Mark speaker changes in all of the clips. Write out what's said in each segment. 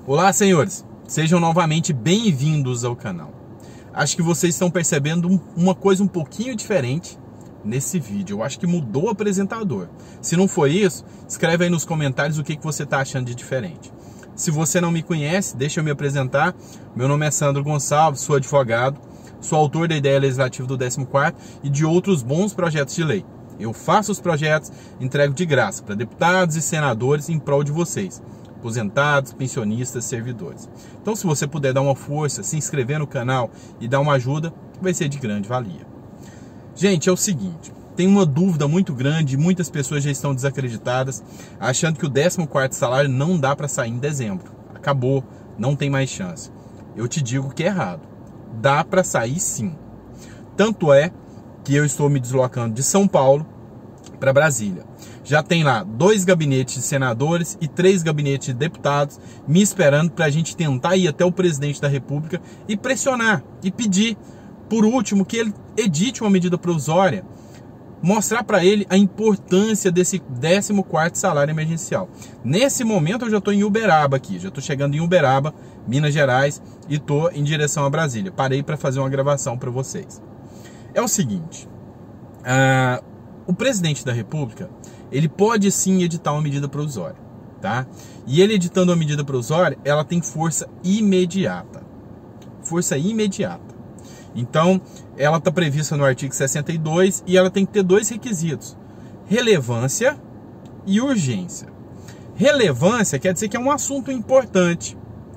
Speaker 1: Olá, senhores, sejam novamente bem-vindos ao canal. Acho que vocês estão percebendo uma coisa um pouquinho diferente nesse vídeo. Eu acho que mudou o apresentador. Se não foi isso, escreve aí nos comentários o que você está achando de diferente. Se você não me conhece, deixa eu me apresentar. Meu nome é Sandro Gonçalves, sou advogado, sou autor da ideia legislativa do 14º e de outros bons projetos de lei. Eu faço os projetos, entrego de graça para deputados e senadores em prol de vocês, aposentados, pensionistas, servidores. Então, se você puder dar uma força, se inscrever no canal e dar uma ajuda, vai ser de grande valia. Gente, é o seguinte, tem uma dúvida muito grande, muitas pessoas já estão desacreditadas, achando que o 14º salário não dá para sair em dezembro. Acabou, não tem mais chance. Eu te digo que é errado. Dá para sair sim. Tanto é que eu estou me deslocando de São Paulo para Brasília. Já tem lá 2 gabinetes de senadores e 3 gabinetes de deputados me esperando para a gente tentar ir até o presidente da República e pressionar e pedir, por último, que ele edite uma medida provisória, mostrar para ele a importância desse 14º salário emergencial. Nesse momento eu já estou em Uberaba aqui, já estou chegando em Uberaba, Minas Gerais, e estou em direção a Brasília. Parei para fazer uma gravação para vocês. É o seguinte, o presidente da República, ele pode sim editar uma medida provisória, tá? E ele editando uma medida provisória, ela tem força imediata. Força imediata. Então, ela está prevista no artigo 62 e ela tem que ter 2 requisitos: relevância e urgência. Relevância quer dizer que é um assunto importante.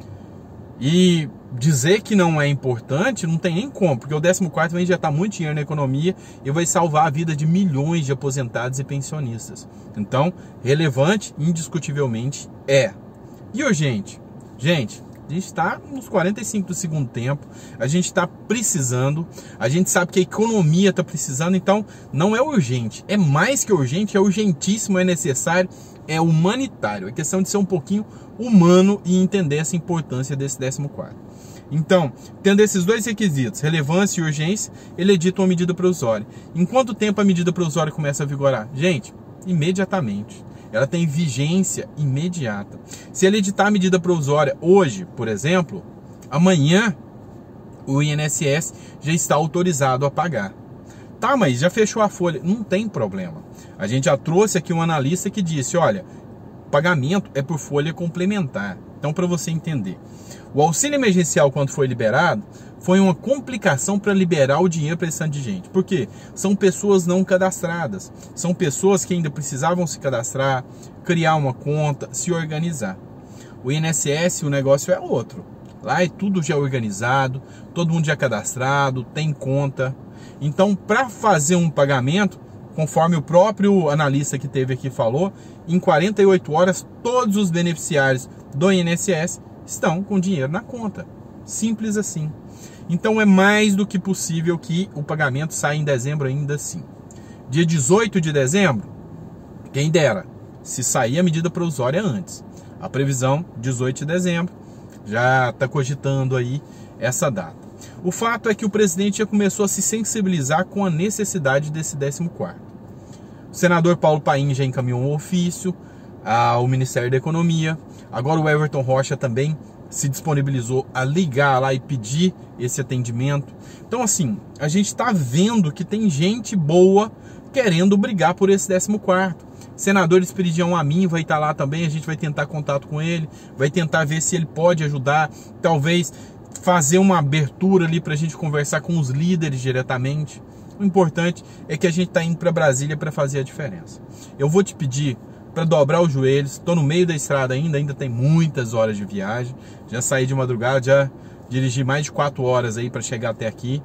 Speaker 1: E dizer que não é importante não tem nem como, porque o 14º vai injetar muito dinheiro na economia e vai salvar a vida de milhões de aposentados e pensionistas. Então, relevante, indiscutivelmente, é. E urgente? Gente, a gente está nos 45 do segundo tempo, a gente está precisando, a gente sabe que a economia está precisando, então não é urgente, é mais que urgente, é urgentíssimo, é necessário, é humanitário. É questão de ser um pouquinho humano e entender essa importância desse 14º. Então, tendo esses 2 requisitos, relevância e urgência, ele edita uma medida provisória. Em quanto tempo a medida provisória começa a vigorar? Gente, imediatamente. Ela tem vigência imediata. Se ele editar a medida provisória hoje, por exemplo, amanhã o INSS já está autorizado a pagar. Tá, mas já fechou a folha. Não tem problema. A gente já trouxe aqui um analista que disse, olha, pagamento é por folha complementar. Então, para você entender, o auxílio emergencial, quando foi liberado, foi uma complicação para liberar o dinheiro para esse tanto de gente. Por quê? São pessoas não cadastradas. São pessoas que ainda precisavam se cadastrar, criar uma conta, se organizar. O INSS, o negócio é outro. Lá é tudo já organizado, todo mundo já cadastrado, tem conta. Então, para fazer um pagamento, conforme o próprio analista que teve aqui falou, em 48 horas, todos os beneficiários do INSS estão com dinheiro na conta. Simples assim. Então é mais do que possível que o pagamento saia em dezembro ainda assim. Dia 18 de dezembro, quem dera, se sair a medida provisória antes. A previsão, 18 de dezembro, já está cogitando aí essa data. O fato é que o presidente já começou a se sensibilizar com a necessidade desse 14º. O senador Paulo Paim já encaminhou um ofício ao Ministério da Economia. Agora o Everton Rocha também se disponibilizou a ligar lá e pedir esse atendimento. Então, assim, a gente está vendo que tem gente boa querendo brigar por esse 14º. Senador Esperidião Amin vai estar lá também, a gente vai tentar contato com ele, vai tentar ver se ele pode ajudar, talvez fazer uma abertura ali para a gente conversar com os líderes diretamente. O importante é que a gente está indo para Brasília para fazer a diferença. Eu vou te pedir para dobrar os joelhos. Estou no meio da estrada ainda tem muitas horas de viagem. Já saí de madrugada, já dirigi mais de 4 horas aí para chegar até aqui.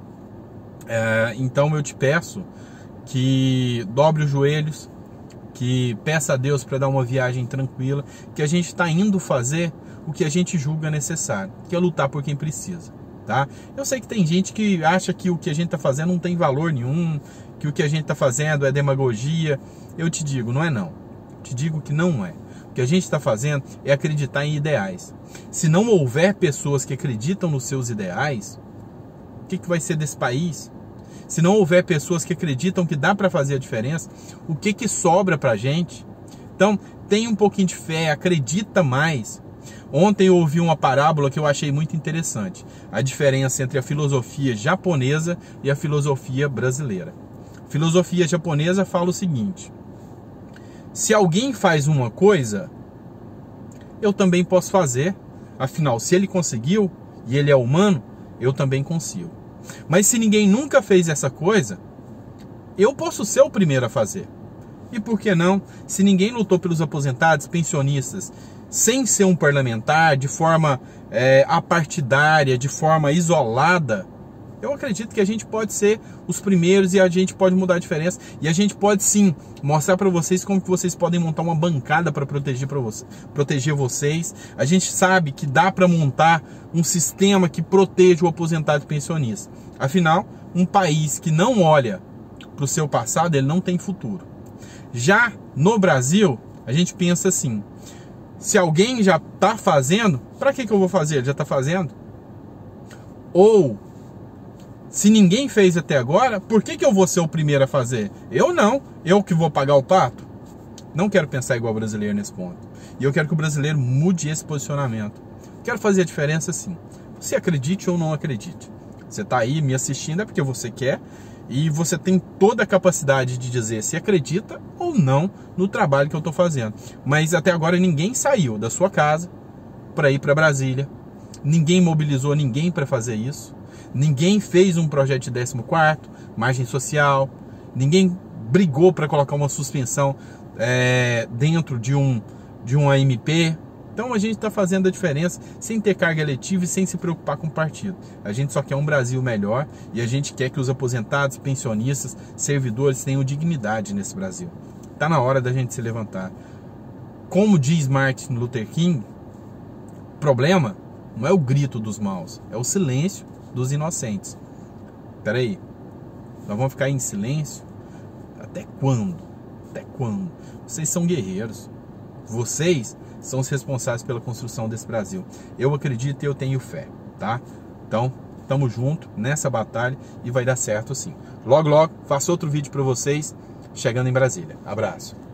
Speaker 1: Então eu te peço que dobre os joelhos, que peça a Deus para dar uma viagem tranquila, que a gente está indo fazer o que a gente julga necessário, que é lutar por quem precisa. Tá? Eu sei que tem gente que acha que o que a gente está fazendo não tem valor nenhum, que o que a gente está fazendo é demagogia. Eu te digo, não é não. Te digo que não é. O que a gente está fazendo é acreditar em ideais. Se não houver pessoas que acreditam nos seus ideais, o que vai ser desse país? Se não houver pessoas que acreditam que dá para fazer a diferença, o que sobra para a gente? Então, tenha um pouquinho de fé, acredita mais. Ontem eu ouvi uma parábola que eu achei muito interessante. A diferença entre a filosofia japonesa e a filosofia brasileira. A filosofia japonesa fala o seguinte: se alguém faz uma coisa, eu também posso fazer. Afinal, se ele conseguiu e ele é humano, eu também consigo. Mas se ninguém nunca fez essa coisa, eu posso ser o primeiro a fazer. E por que não? Se ninguém lutou pelos aposentados, pensionistas, sem ser um parlamentar, de forma apartidária, de forma isolada, eu acredito que a gente pode ser os primeiros e a gente pode mudar a diferença. E a gente pode sim mostrar para vocês como que vocês podem montar uma bancada para proteger vocês. A gente sabe que dá para montar um sistema que proteja o aposentado e pensionista. Afinal, um país que não olha para o seu passado, ele não tem futuro. Já no Brasil, a gente pensa assim: se alguém já está fazendo, para que eu vou fazer? Ele já está fazendo? Ou, se ninguém fez até agora, por que eu vou ser o primeiro a fazer? Eu não. Eu que vou pagar o pato? Não quero pensar igual o brasileiro nesse ponto. E eu quero que o brasileiro mude esse posicionamento. Quero fazer a diferença sim. Você acredite ou não acredite. Você está aí me assistindo é porque você quer. E você tem toda a capacidade de dizer se acredita ou não no trabalho que eu estou fazendo. Mas até agora ninguém saiu da sua casa para ir para Brasília. Ninguém mobilizou ninguém para fazer isso. Ninguém fez um projeto de 14º, margem social. Ninguém brigou para colocar uma suspensão dentro de um AMP. Então a gente está fazendo a diferença sem ter carga eletiva e sem se preocupar com o partido. A gente só quer um Brasil melhor e a gente quer que os aposentados, pensionistas, servidores tenham dignidade nesse Brasil. Está na hora da gente se levantar. Como diz Martin Luther King, o problema não é o grito dos maus, é o silêncio dos inocentes. Espera aí, nós vamos ficar em silêncio? Até quando? Até quando? Vocês são guerreiros. Vocês são os responsáveis pela construção desse Brasil. Eu acredito e eu tenho fé, tá? Então, tamo junto nessa batalha e vai dar certo sim. Logo, logo, faço outro vídeo para vocês chegando em Brasília. Abraço.